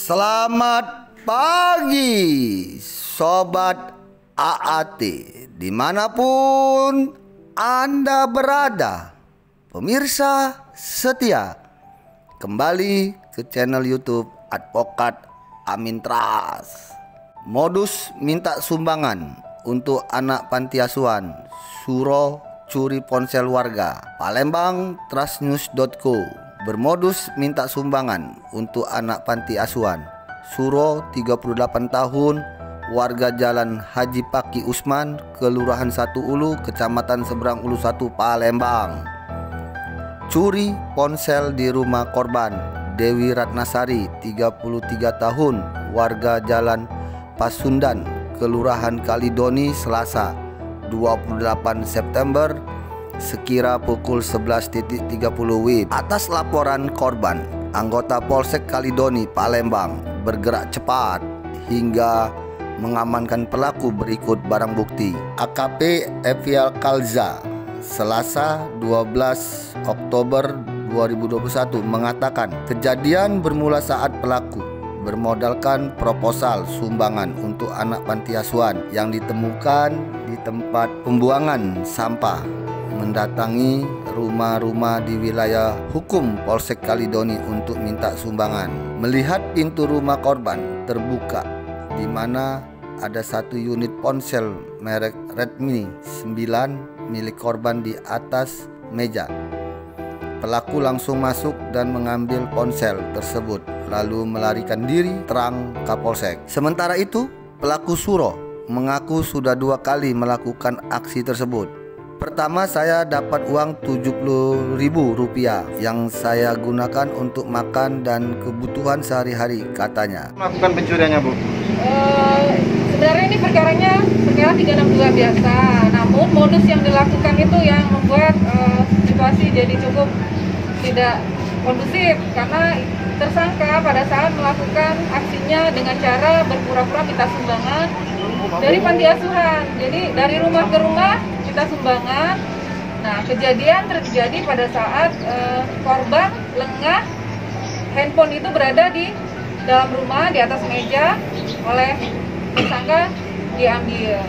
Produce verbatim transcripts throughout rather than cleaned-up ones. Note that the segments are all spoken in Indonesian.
Selamat pagi Sobat A A T dimanapun Anda berada. Pemirsa setia, kembali ke channel YouTube Advokat Amin Trust. Modus minta sumbangan untuk anak panti asuhan, Suro curi ponsel warga. Palembang Trustnews dot co bermodus minta sumbangan untuk anak panti asuhan, Suro tiga puluh delapan tahun, warga Jalan Haji Paki Usman, Kelurahan Satu Ulu, Kecamatan Seberang Ulu Satu, Palembang. Curi ponsel di rumah korban, Dewi Ratnasari tiga puluh tiga tahun, warga Jalan Pasundan, Kelurahan Kalidoni, Selasa dua puluh delapan September sekira pukul sebelas tiga puluh W I B. Atas laporan korban, anggota Polsek Kalidoni, Palembang bergerak cepat hingga mengamankan pelaku berikut barang bukti. A K P Evial Kalza, Selasa dua belas Oktober dua ribu dua puluh satu mengatakan kejadian bermula saat pelaku bermodalkan proposal sumbangan untuk anak panti asuhan yang ditemukan di tempat pembuangan sampah, mendatangi rumah-rumah di wilayah hukum Polsek Kalidoni untuk minta sumbangan. Melihat pintu rumah korban terbuka, di mana ada satu unit ponsel merek Redmi sembilan milik korban di atas meja. Pelaku langsung masuk dan mengambil ponsel tersebut, lalu melarikan diri terang Kapolsek. Sementara itu, pelaku Suro mengaku sudah dua kali melakukan aksi tersebut. Pertama, saya dapat uang tujuh puluh ribu rupiah yang saya gunakan untuk makan dan kebutuhan sehari-hari, katanya. Melakukan pencuriannya, Bu? Uh, sebenarnya ini perkaranya perkara tiga enam dua biasa, namun modus yang dilakukan itu yang membuat uh, situasi jadi cukup tidak kondusif, karena tersangka pada saat melakukan aksinya dengan cara berpura-pura minta sumbangan dari panti asuhan. Jadi dari rumah ke rumah minta sumbangan. Nah, kejadian terjadi pada saat uh, korban lengah, handphone itu berada di dalam rumah di atas meja, oleh tersangka diambil.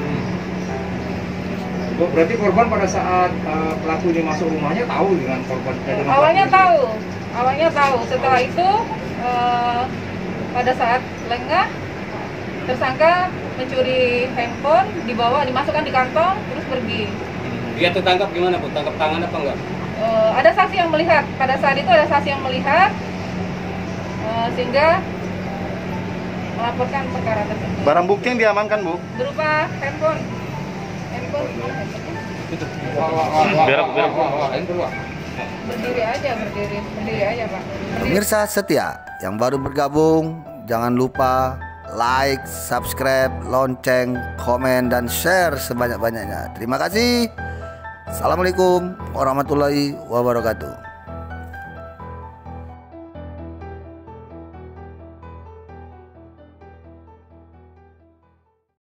Bu, berarti korban pada saat uh, pelaku ini masuk rumahnya tahu dengan korban? Dengan awalnya tahu, awalnya tahu. Setelah itu uh, pada saat lengah, tersangka mencuri handphone, dibawa, dimasukkan di kantong, terus pergi. Dia tertangkap gimana, Bu? Tangkap tangan apa enggak? Uh, ada saksi yang melihat. Pada saat itu ada saksi yang melihat, uh, sehingga melaporkan perkara tersebut. Barang bukti yang diamankan, Bu? Berupa handphone. Handphone. Biar, biar. Berdiri aja, berdiri, berdiri aja, Pak. Berdiri. Pemirsa setia yang baru bergabung, jangan lupa like, subscribe, lonceng, komen, dan share sebanyak-banyaknya. Terima kasih. Assalamualaikum warahmatullahi wabarakatuh.